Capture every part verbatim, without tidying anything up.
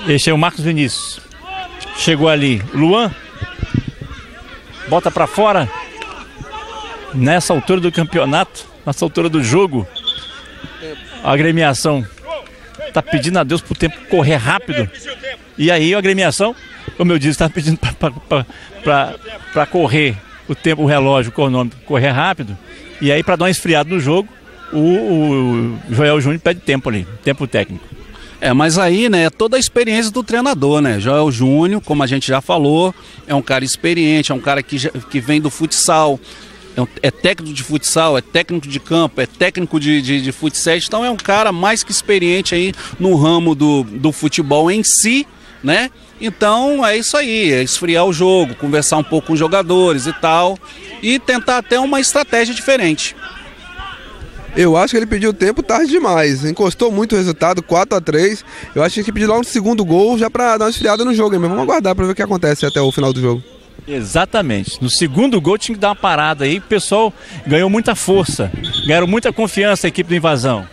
Esse é o Marcos Vinícius. Chegou ali. Luan. Bota pra fora. Nessa altura do campeonato, nessa altura do jogo, a agremiação tá pedindo a Deus pro tempo correr rápido. E aí a agremiação, como eu disse, tá pedindo para correr o tempo, o relógio cronômetro correr rápido. E aí, para dar uma esfriada no jogo, o, o Joel Júnior pede tempo ali, tempo técnico. É, mas aí, né, toda a experiência do treinador, né? Joel Júnior, como a gente já falou, é um cara experiente, é um cara que, já, que vem do futsal, é, um, é técnico de futsal, é técnico de campo, é técnico de, de, de futsal, então é um cara mais que experiente aí no ramo do, do futebol em si, né? Então é isso aí, é esfriar o jogo, conversar um pouco com os jogadores e tal, e tentar até uma estratégia diferente. Eu acho que ele pediu tempo tarde demais, encostou muito o resultado, quatro a três. Eu acho que ele pediu logo um segundo gol já para dar uma esfriada no jogo, mas vamos aguardar para ver o que acontece até o final do jogo. Exatamente, no segundo gol tinha que dar uma parada aí, o pessoal ganhou muita força, ganharam muita confiança a equipe do Invasão.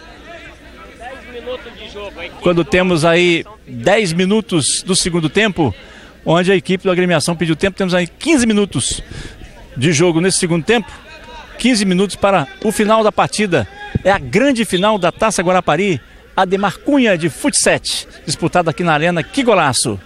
Quando temos aí dez minutos do segundo tempo, onde a equipe da agremiação pediu tempo, temos aí quinze minutos de jogo nesse segundo tempo, quinze minutos para o final da partida. É a grande final da Taça Guarapari, Ademar Cunha de futsal, disputada aqui na Arena. Que golaço!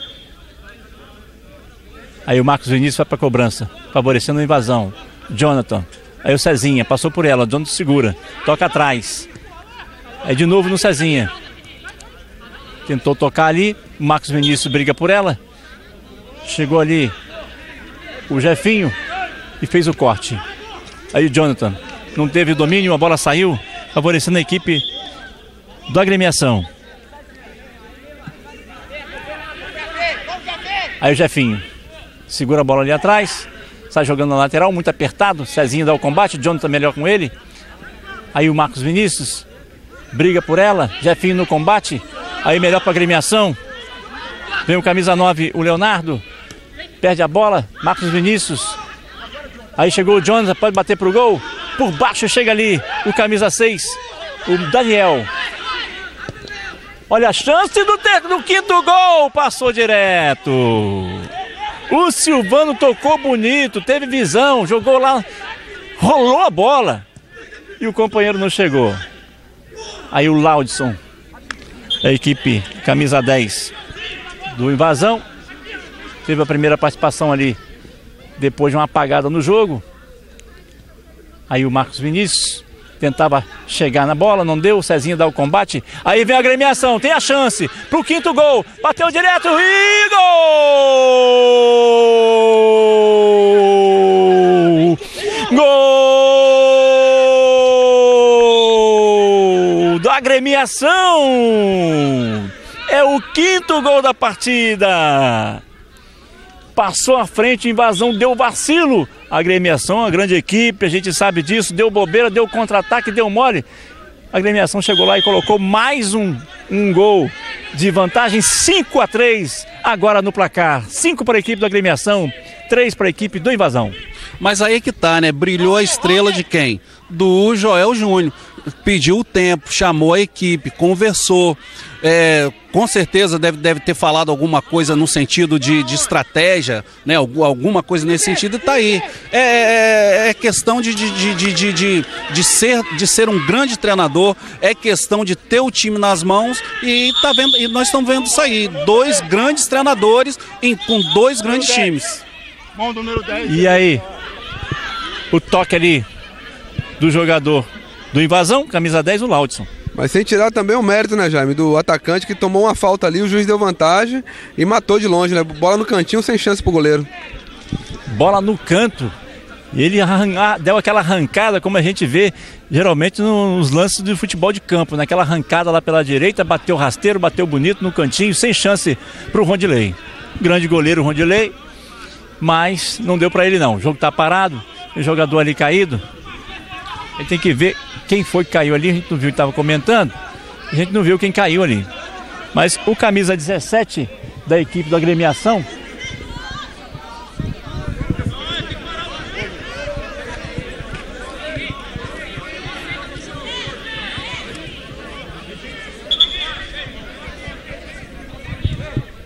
Aí o Marcos Vinícius vai para a cobrança, favorecendo a Invasão. Jonathan, aí o Cezinha, passou por ela, Jonathan segura, toca atrás. Aí de novo no Cezinha. Tentou tocar ali, o Marcos Vinícius briga por ela. Chegou ali o Jefinho e fez o corte. Aí o Jonathan não teve domínio, a bola saiu, favorecendo a equipe da agremiação. Aí o Jefinho segura a bola ali atrás, sai jogando na lateral, muito apertado. Cezinha dá o combate, o Jonathan melhor com ele. Aí o Marcos Vinícius briga por ela, Jefinho no combate. Aí melhor para a agremiação. Vem o camisa nove, o Leonardo. Perde a bola, Marcos Vinícius. Aí chegou o Jonathan, pode bater pro gol. Por baixo chega ali o camisa seis, o Daniel. Olha a chance do, ter, do quinto gol, passou direto. O Silvano tocou bonito, teve visão, jogou lá, rolou a bola. E o companheiro não chegou. Aí o Laudson, a equipe camisa dez do Invasão, teve a primeira participação ali depois de uma apagada no jogo. Aí o Marcos Vinícius tentava chegar na bola, não deu, o Cezinha dá o combate. Aí vem a agremiação, tem a chance pro quinto gol, bateu direto e gol! Gol da agremiação! É o quinto gol da partida! Passou à frente, Invasão deu vacilo. A agremiação, uma grande equipe, a gente sabe disso, deu bobeira, deu contra-ataque, deu mole. A agremiação chegou lá e colocou mais um, um gol de vantagem, cinco a três agora no placar. cinco para a equipe da agremiação, três para a equipe do Invasão. Mas aí que tá, né? Brilhou a estrela de quem? Do Joel Júnior. Pediu o tempo, chamou a equipe, conversou. É, com certeza deve, deve ter falado alguma coisa no sentido de, de estratégia, né? Alguma coisa nesse sentido, e tá aí. É, é, é questão de, de, de, de, de, de, ser, de ser um grande treinador, é questão de ter o time nas mãos e, tá vendo, e nós estamos vendo isso aí. Dois grandes treinadores em, com dois grandes times. E aí, o toque ali do jogador do Invasão, camisa dez, o Laudson. Mas sem tirar também o mérito, né, Jaime, do atacante que tomou uma falta ali, o juiz deu vantagem e matou de longe, né? Bola no cantinho sem chance pro goleiro. Bola no canto. E ele arranca, deu aquela arrancada, como a gente vê geralmente nos lances de futebol de campo, naquela arrancada lá pela direita, bateu rasteiro, bateu bonito no cantinho, sem chance pro Rondilei. Grande goleiro Rondilei, mas não deu para ele não. O jogo tá parado, o jogador ali caído. Ele tem que ver quem foi que caiu ali, a gente não viu, estava comentando, a gente não viu quem caiu ali. Mas o camisa dezessete da equipe da agremiação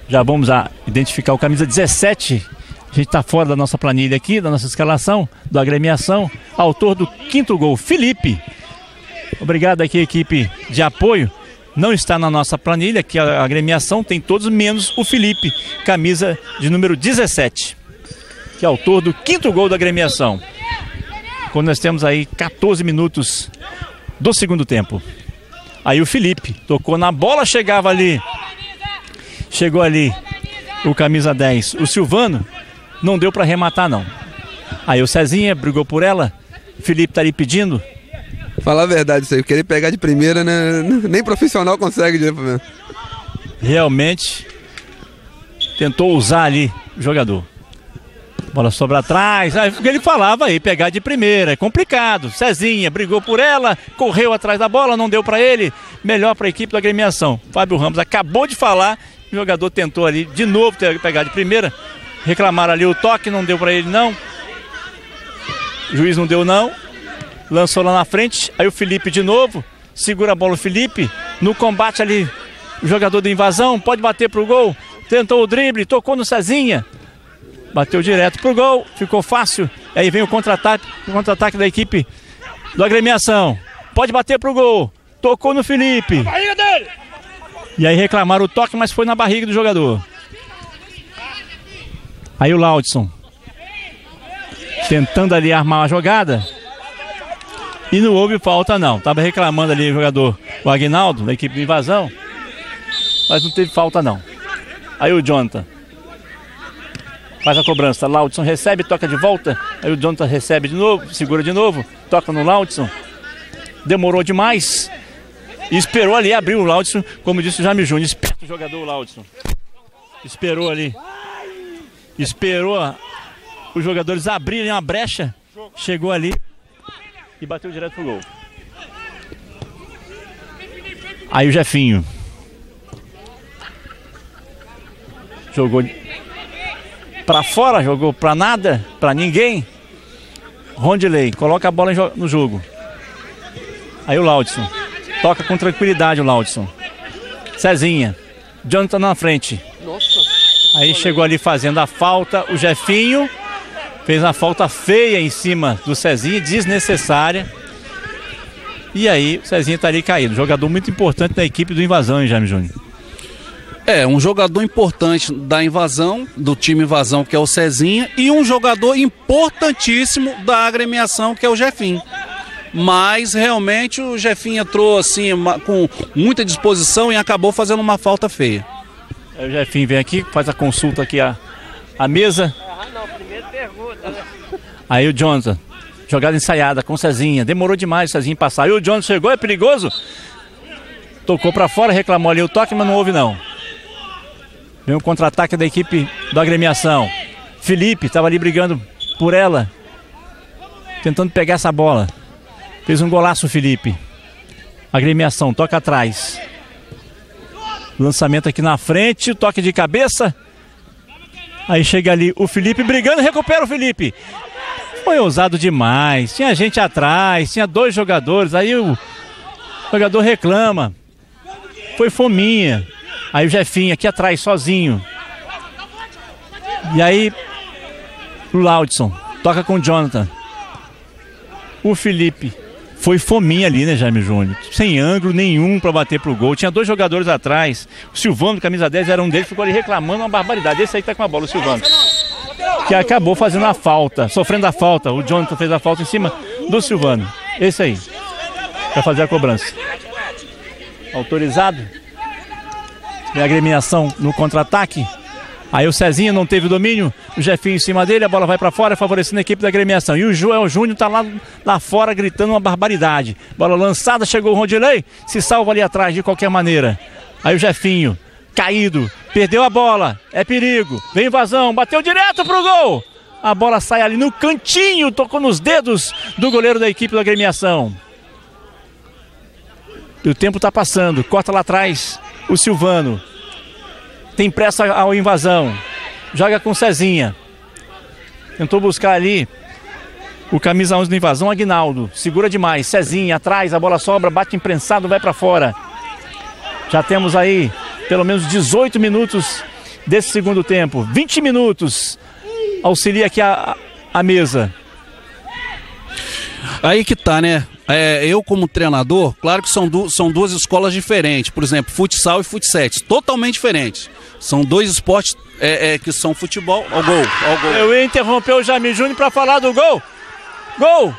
Já vamos a identificar o camisa dezessete. A gente está fora da nossa planilha aqui, da nossa escalação, da agremiação. Autor do quinto gol, Felipe. Obrigado aqui, equipe de apoio. Não está na nossa planilha, que a agremiação tem todos menos o Felipe, camisa de número dezessete, que é autor do quinto gol da agremiação. Quando nós temos aí quatorze minutos do segundo tempo. Aí o Felipe tocou na bola, chegava ali. Chegou ali o camisa dez, o Silvano. Não deu para arrematar, não. Aí o Cezinha brigou por ela. O Felipe tá ali pedindo. Falar a verdade isso aí, querer pegar de primeira, né? Nem profissional consegue. Realmente tentou usar ali o jogador. Bola sobra atrás. Aí ele falava aí, pegar de primeira, é complicado. Cezinha brigou por ela, correu atrás da bola, não deu para ele. Melhor para a equipe da agremiação. Fábio Ramos acabou de falar, o jogador tentou ali de novo pegar de primeira. Reclamaram ali o toque, não deu para ele não. O juiz não deu não. Lançou lá na frente, aí o Felipe de novo. Segura a bola o Felipe. No combate ali, o jogador da invasão, pode bater pro gol. Tentou o drible, tocou no Cezinha. Bateu direto pro gol, ficou fácil. Aí vem o contra-ataque, o contra-ataque da equipe do agremiação. Pode bater pro gol. Tocou no Felipe. Na barriga dele. E aí reclamaram o toque, mas foi na barriga do jogador. Aí o Laudson tentando ali armar uma jogada. E não houve falta não. Tava reclamando ali o jogador, o Aguinaldo, da equipe de invasão. Mas não teve falta não. Aí o Jonathan faz a cobrança. Laudson recebe, toca de volta. Aí o Jonathan recebe de novo, segura de novo. Toca no Laudson. Demorou demais. E esperou ali, abriu o Laudson. Como disse o Jaime Júnior, esperto o jogador o Laudson. Esperou ali. Esperou os jogadores abrirem uma brecha. Chegou ali e bateu direto pro gol. Aí o Jefinho jogou pra fora, jogou pra nada, pra ninguém. Rondeley coloca a bola no jogo. Aí o Laudson toca com tranquilidade o Laudson. Cezinha, Jonathan na frente. Aí chegou ali fazendo a falta o Jefinho. Fez uma falta feia em cima do Cezinha, desnecessária. E aí o Cezinha tá ali caído. Jogador muito importante da equipe do Invasão, hein, Jaime Júnior? É, um jogador importante da Invasão, do time Invasão, que é o Cezinha. E um jogador importantíssimo da agremiação, que é o Jefinho. Mas realmente o Jefinho entrou assim, com muita disposição e acabou fazendo uma falta feia. Aí o Jefinho vem aqui, faz a consulta aqui à, à mesa. Aí o Jonathan, jogada ensaiada com o Cezinha. Demorou demais o Cezinha passar. Aí o Jonathan chegou, é perigoso. Tocou pra fora, reclamou ali o toque, mas não houve não. Vem o contra-ataque da equipe da agremiação. Felipe estava ali brigando por ela, tentando pegar essa bola. Fez um golaço o Felipe. Agremiação, toca atrás. Lançamento aqui na frente, toque de cabeça. Aí chega ali o Felipe brigando, recupera o Felipe. Foi ousado demais, tinha gente atrás, tinha dois jogadores. Aí o jogador reclama. Foi fominha. Aí o Jefinho aqui atrás, sozinho. E aí o Laudson toca com o Jonathan. O Felipe foi fominha ali, né, Jaime Júnior? Sem ângulo nenhum para bater pro gol. Tinha dois jogadores atrás. O Silvano, camisa dez, era um deles, ficou ali reclamando uma barbaridade. Esse aí tá com a bola, o Silvano. Que acabou fazendo a falta, sofrendo a falta. O Jonathan fez a falta em cima do Silvano. Esse aí, para fazer a cobrança. Autorizado. E a agremiação no contra-ataque. Aí o Cezinha não teve domínio, o Jefinho em cima dele, a bola vai para fora, favorecendo a equipe da agremiação. E o Joel Júnior tá lá, lá fora gritando uma barbaridade. Bola lançada, chegou o Rondeley, se salva ali atrás de qualquer maneira. Aí o Jefinho, caído, perdeu a bola, é perigo. Vem invasão, bateu direto pro gol. A bola sai ali no cantinho, tocou nos dedos do goleiro da equipe da agremiação. E o tempo tá passando, corta lá atrás o Silvano. Tem pressa ao invasão. Joga com o Cezinha. Tentou buscar ali o camisa onze da invasão, Aguinaldo. Segura demais. Cezinha atrás, a bola sobra, bate imprensado, vai para fora. Já temos aí pelo menos dezoito minutos desse segundo tempo. vinte minutos. Auxilia aqui a, a mesa. Aí que tá, né? É, eu como treinador, claro que são, du são duas escolas diferentes. Por exemplo, futsal e futset, totalmente diferentes. São dois esportes é, é, que são futebol ao gol, ao gol. Eu ia interromper o Jaime Júnior para falar do gol. Gol!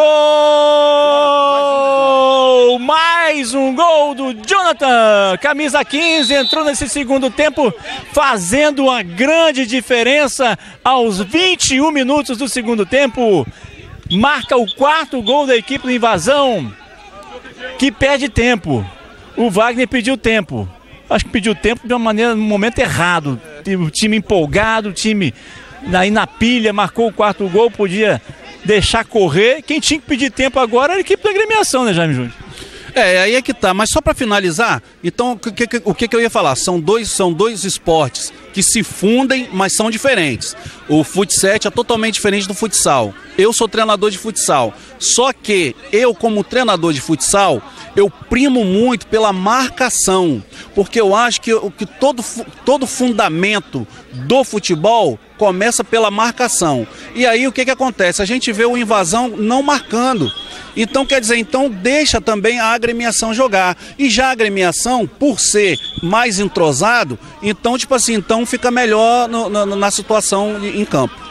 Gol! Mais um gol do Jonathan, camisa quinze, entrou nesse segundo tempo fazendo uma grande diferença aos vinte e um minutos do segundo tempo. Marca o quarto gol da equipe do Invasão, que perde tempo. O Wagner pediu tempo. Acho que pediu tempo de uma maneira, no momento errado. O time empolgado, o time aí na pilha, marcou o quarto gol, podia deixar correr. Quem tinha que pedir tempo agora era a equipe da agremiação, né, Jaime Júnior? É, aí é que tá, mas só para finalizar, então o que, que, o que, que eu ia falar? São dois, são dois esportes que se fundem, mas são diferentes. O futset é totalmente diferente do futsal. Eu sou treinador de futsal, só que eu como treinador de futsal, eu primo muito pela marcação, porque eu acho que, que todo, todo fundamento do futebol começa pela marcação. E aí o que, que acontece? A gente vê o Invasão não marcando. Então, quer dizer, então deixa também a agremiação jogar. E já a agremiação, por ser mais entrosado, então, tipo assim, então fica melhor no, no, na situação em campo.